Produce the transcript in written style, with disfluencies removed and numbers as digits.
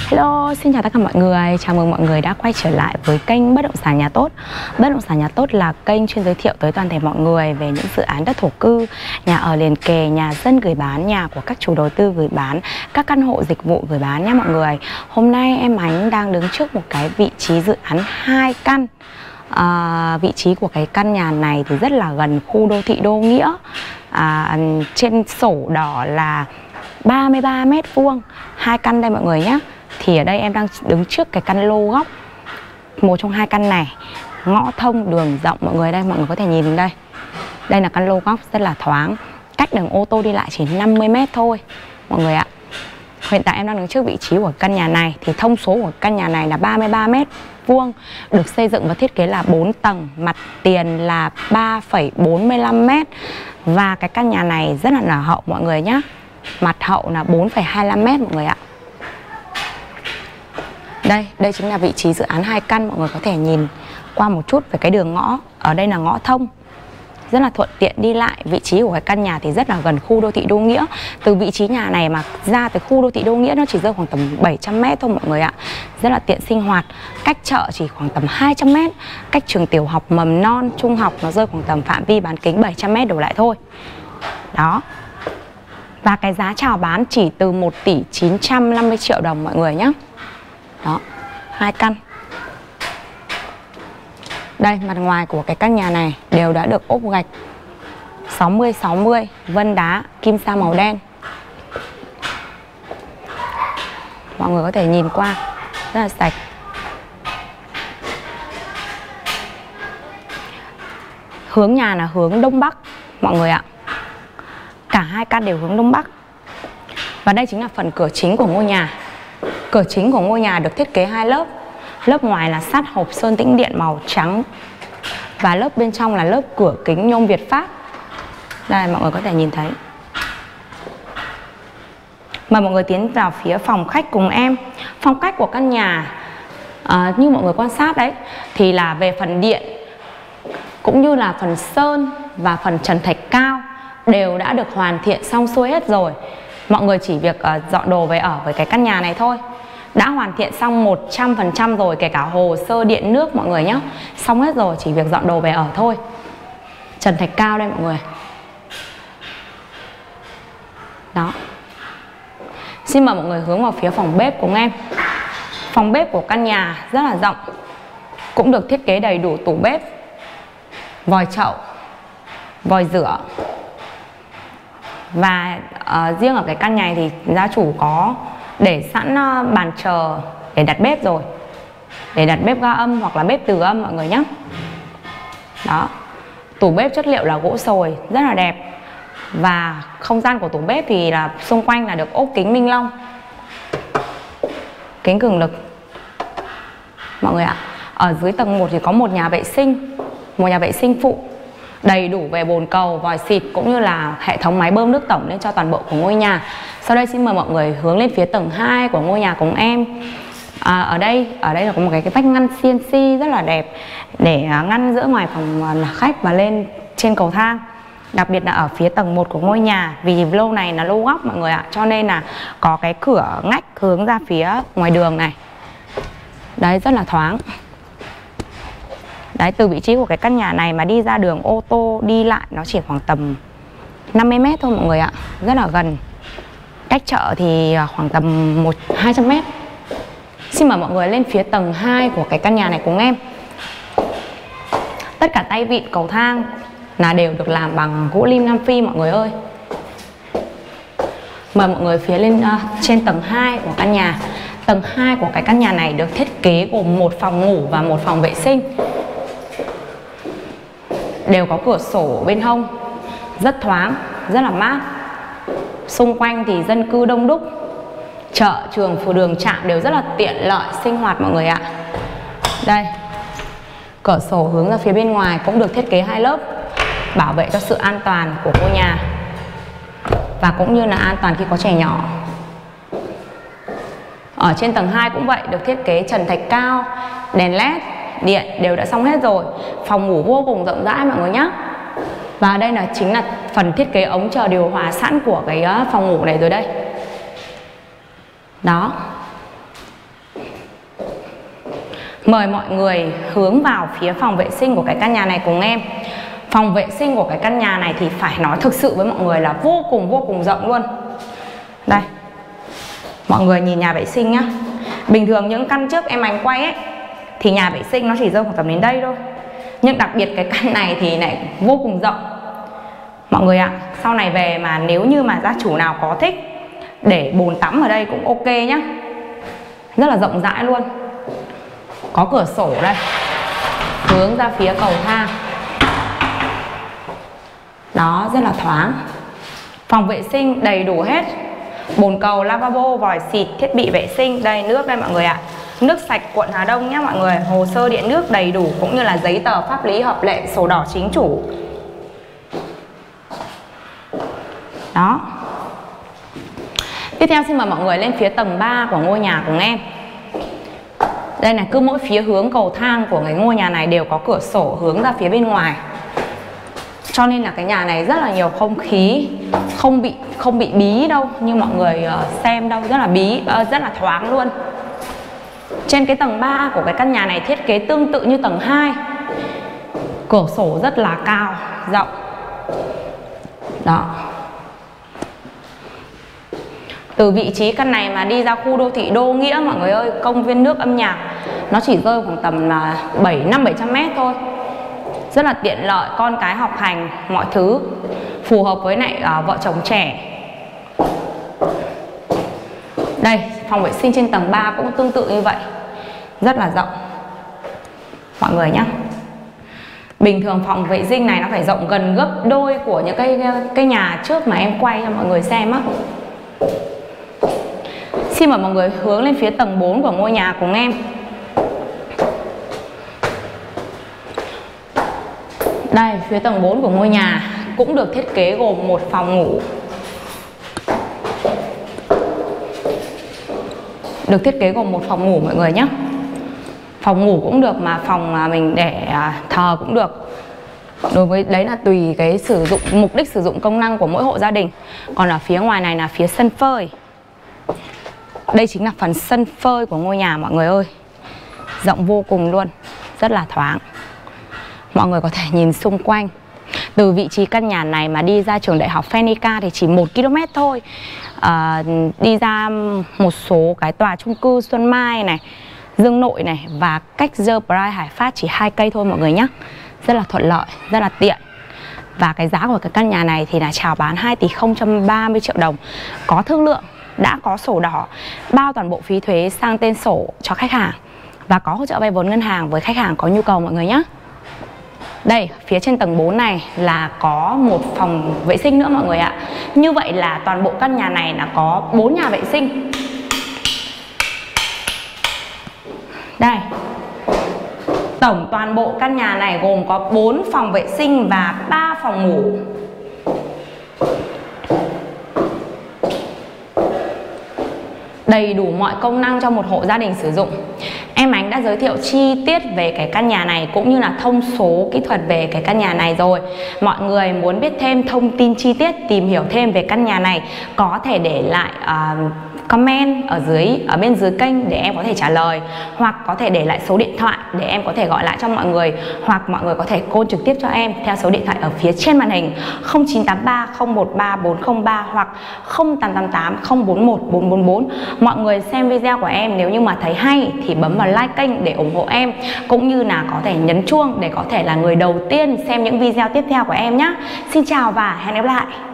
Hello, xin chào tất cả mọi người. Chào mừng mọi người đã quay trở lại với kênh Bất động sản nhà tốt. Bất động sản nhà tốt là kênh chuyên giới thiệu tới toàn thể mọi người về những dự án đất thổ cư, nhà ở liền kề, nhà dân gửi bán, nhà của các chủ đầu tư gửi bán, các căn hộ dịch vụ gửi bán nhé mọi người. Hôm nay em Ánh đang đứng trước một cái vị trí dự án 2 căn. Vị trí của cái căn nhà này thì rất là gần khu đô thị Đô Nghĩa. Trên sổ đỏ là 33 mét vuông, 2 căn đây mọi người nhé. Thì ở đây em đang đứng trước cái căn lô góc, một trong 2 căn này, ngõ thông, đường rộng mọi người. Đây mọi người có thể nhìn đây. Đây là căn lô góc rất là thoáng, cách đường ô tô đi lại chỉ 50 mét thôi mọi người ạ. Hiện tại em đang đứng trước vị trí của căn nhà này. Thì thông số của căn nhà này là 33 mét vuông, được xây dựng và thiết kế là 4 tầng, mặt tiền là 3,45 mét. Và cái căn nhà này rất là nở hậu mọi người nhé. Mặt hậu là 4,25 mét mọi người ạ. Đây chính là vị trí dự án 2 căn. Mọi người có thể nhìn qua một chút về cái đường ngõ. Ở đây là ngõ thông, rất là thuận tiện đi lại. Vị trí của cái căn nhà thì rất là gần khu đô thị Đô Nghĩa. Từ vị trí nhà này mà ra tới khu đô thị Đô Nghĩa nó chỉ rơi khoảng tầm 700 mét thôi mọi người ạ. Rất là tiện sinh hoạt. Cách chợ chỉ khoảng tầm 200 mét. Cách trường tiểu học, mầm non, trung học nó rơi khoảng tầm phạm vi bán kính 700 mét đổ lại thôi. Đó. Và cái giá chào bán chỉ từ 1 tỷ 950 triệu đồng mọi người nhé. Đó, 2 căn. Đây, mặt ngoài của cái căn nhà này đều đã được ốp gạch 60-60, vân đá, kim sa màu đen. Mọi người có thể nhìn qua, rất là sạch. Hướng nhà là hướng Đông Bắc mọi người ạ. Cả 2 căn đều hướng Đông Bắc. Và đây chính là phần cửa chính của ngôi nhà. Cửa chính của ngôi nhà được thiết kế 2 lớp. Lớp ngoài là sắt hộp sơn tĩnh điện màu trắng. Và lớp bên trong là lớp cửa kính nhôm Việt Pháp. Đây mọi người có thể nhìn thấy. Mời mọi người tiến vào phía phòng khách cùng em. Phong cách của căn nhà như mọi người quan sát đấy, thì là về phần điện cũng như là phần sơn và phần trần thạch cao đều đã được hoàn thiện xong xuôi hết rồi. Mọi người chỉ việc dọn đồ về ở với cái căn nhà này thôi. Đã hoàn thiện xong 100% rồi, kể cả hồ sơ điện nước mọi người nhé. Xong hết rồi, chỉ việc dọn đồ về ở thôi. Trần thạch cao đây mọi người. Đó. Xin mời mọi người hướng vào phía phòng bếp cùng em. Phòng bếp của căn nhà rất là rộng, cũng được thiết kế đầy đủ tủ bếp, vòi chậu, vòi rửa. Và riêng ở cái căn nhà này thì gia chủ có để sẵn bàn chờ để đặt bếp rồi, để đặt bếp ga âm hoặc là bếp từ âm mọi người nhé. Đó. Tủ bếp chất liệu là gỗ sồi, rất là đẹp. Và không gian của tủ bếp thì là xung quanh là được ốp kính Minh Long, kính cường lực mọi người ạ. Ở dưới tầng 1 thì có một nhà vệ sinh, một nhà vệ sinh phụ, đầy đủ về bồn cầu, vòi xịt cũng như là hệ thống máy bơm nước tổng lên cho toàn bộ của ngôi nhà. Sau đây xin mời mọi người hướng lên phía tầng 2 của ngôi nhà cùng em. Ở đây là có một cái vách ngăn CNC rất là đẹp để ngăn giữa ngoài phòng khách và lên trên cầu thang. Đặc biệt là ở phía tầng 1 của ngôi nhà, vì lô này là lô góc mọi người ạ, cho nên là có cái cửa ngách hướng ra phía ngoài đường này. Đấy, rất là thoáng. Đấy, từ vị trí của cái căn nhà này mà đi ra đường ô tô đi lại nó chỉ khoảng tầm 50 mét thôi mọi người ạ. Rất là gần. Cách chợ thì khoảng tầm 200 mét. Xin mời mọi người lên phía tầng 2 của cái căn nhà này cùng em. Tất cả tay vịn cầu thang là đều được làm bằng gỗ lim Nam Phi mọi người ơi. Mời mọi người phía lên trên tầng 2 của căn nhà. Tầng 2 của cái căn nhà này được thiết kế gồm một phòng ngủ và một phòng vệ sinh. Đều có cửa sổ bên hông, rất thoáng, rất là mát. Xung quanh thì dân cư đông đúc, chợ, trường, phường, đường, trạm đều rất là tiện lợi sinh hoạt mọi người ạ. Đây, cửa sổ hướng ra phía bên ngoài cũng được thiết kế 2 lớp, bảo vệ cho sự an toàn của ngôi nhà và cũng như là an toàn khi có trẻ nhỏ. Ở trên tầng 2 cũng vậy, được thiết kế trần thạch cao, đèn led, điện đều đã xong hết rồi. Phòng ngủ vô cùng rộng rãi mọi người nhé. Và đây là chính là phần thiết kế ống chờ điều hòa sẵn của cái phòng ngủ này rồi đây. Đó. Mời mọi người hướng vào phía phòng vệ sinh của cái căn nhà này cùng em. Phòng vệ sinh của cái căn nhà này thì phải nói thực sự với mọi người là vô cùng rộng luôn. Đây, mọi người nhìn nhà vệ sinh nhá. Bình thường những căn trước em Ánh quay ấy thì nhà vệ sinh nó chỉ rơi khoảng tầm đến đây thôi, nhưng đặc biệt cái căn này thì lại vô cùng rộng. Mọi người ạ, sau này về mà nếu như mà gia chủ nào có thích để bồn tắm ở đây cũng ok nhá. Rất là rộng rãi luôn. Có cửa sổ đây, hướng ra phía cầu thang. Đó, rất là thoáng. Phòng vệ sinh đầy đủ hết. Bồn cầu, lavabo, vòi xịt, thiết bị vệ sinh. Đây, nước đây mọi người ạ. Nước sạch quận Hà Đông nhé mọi người. Hồ sơ điện nước đầy đủ cũng như là giấy tờ pháp lý hợp lệ, sổ đỏ chính chủ. Đó. Tiếp theo xin mời mọi người lên phía tầng 3 của ngôi nhà cùng em. Đây này, cứ mỗi phía hướng cầu thang của cái ngôi nhà này đều có cửa sổ hướng ra phía bên ngoài. Cho nên là cái nhà này rất là nhiều không khí, không bị bí đâu như mọi người xem đâu, rất là rất là thoáng luôn. Trên cái tầng 3 của cái căn nhà này thiết kế tương tự như tầng 2. Cửa sổ rất là cao, rộng. Đó. Từ vị trí căn này mà đi ra khu đô thị Đô Nghĩa mọi người ơi, công viên nước âm nhạc, nó chỉ rơi khoảng tầm là 500-700 mét thôi. Rất là tiện lợi, con cái học hành, mọi thứ phù hợp với lại vợ chồng trẻ. Đây, phòng vệ sinh trên tầng 3 cũng tương tự như vậy. Rất là rộng mọi người nhé. Bình thường phòng vệ sinh này nó phải rộng gần gấp đôi của những cái nhà trước mà em quay cho mọi người xem á. Xin mời mọi người hướng lên phía tầng 4 của ngôi nhà cùng em. Đây, phía tầng 4 của ngôi nhà cũng được thiết kế gồm một phòng ngủ. Được thiết kế gồm một phòng ngủ mọi người nhé. Phòng ngủ cũng được mà phòng mà mình để thờ cũng được. Đối với đấy là tùy cái mục đích sử dụng công năng của mỗi hộ gia đình. Còn ở phía ngoài này là phía sân phơi. Đây chính là phần sân phơi của ngôi nhà mọi người ơi. Rộng vô cùng luôn, rất là thoáng. Mọi người có thể nhìn xung quanh. Từ vị trí căn nhà này mà đi ra trường đại học Phenica thì chỉ 1 km thôi. Đi ra một số cái tòa chung cư Xuân Mai này, Dương Nội này và cách The Pride Hải Phát chỉ 2 cây thôi mọi người nhé. Rất là thuận lợi, rất là tiện. Và cái giá của cái căn nhà này thì là chào bán 2 tỷ 030 triệu đồng. Có thương lượng, đã có sổ đỏ, bao toàn bộ phí thuế sang tên sổ cho khách hàng. Và có hỗ trợ vay vốn ngân hàng với khách hàng có nhu cầu mọi người nhé. Đây, phía trên tầng 4 này là có một phòng vệ sinh nữa mọi người ạ. Như vậy là toàn bộ căn nhà này là có 4 nhà vệ sinh. Đây. Tổng toàn bộ căn nhà này gồm có 4 phòng vệ sinh và 3 phòng ngủ. Đầy đủ mọi công năng cho một hộ gia đình sử dụng. Em Ánh đã giới thiệu chi tiết về cái căn nhà này cũng như là thông số kỹ thuật về cái căn nhà này rồi. Mọi người muốn biết thêm thông tin chi tiết, tìm hiểu thêm về căn nhà này có thể để lại comment ở bên dưới kênh để em có thể trả lời, hoặc có thể để lại số điện thoại để em có thể gọi lại cho mọi người, hoặc mọi người có thể call trực tiếp cho em theo số điện thoại ở phía trên màn hình 0983 013 403 hoặc 0888 041 444. Mọi người xem video của em nếu như mà thấy hay thì bấm vào like kênh để ủng hộ em, cũng như là có thể nhấn chuông để có thể là người đầu tiên xem những video tiếp theo của em nhé. Xin chào và hẹn gặp lại.